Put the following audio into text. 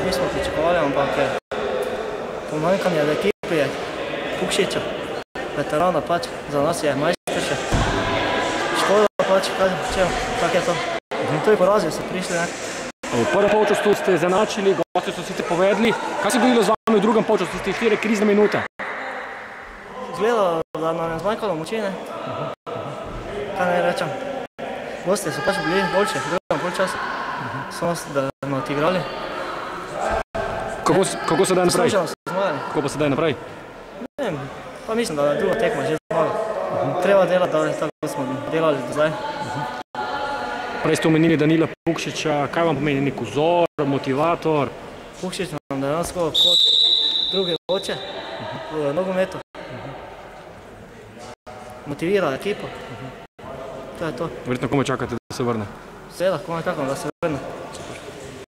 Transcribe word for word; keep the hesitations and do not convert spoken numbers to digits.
nismo pričakovali, ampak pomanjkanje v ekipi je Pukšiča, veterana pač, za nas je majster še. Škoda pač, kaj čejo, tak je to. To je porazil, so prišli, ne. V prvem polčasu ste zanačili, gosti so sicer povedali. Kaj se je dogodilo z vami v drugem polčasu, ste štiri krizne minute? Izgledalo, da nam je zmanjkalo moči, ne. Kaj naj rečem. Gosti so pač bili boljši v drugem polčasu. Samo da smo odigrali. Kako se daj naprej? Služeno so zmagali. Kako pa se daj naprej? Ne vem, pa mislim, da je druga tekma že zmaga. Treba delati, da tako smo delali do zdaj. Prej ste omenili Danila Pukšiča, kaj vam pomeni nek vzor, motivator? Pukšič nam dejansko kot drugi oče v nogometu. Motivira ekipo. To je to. Verjetno komaj čakate, da se vrne? Seveda, komaj čakam, da se vrne.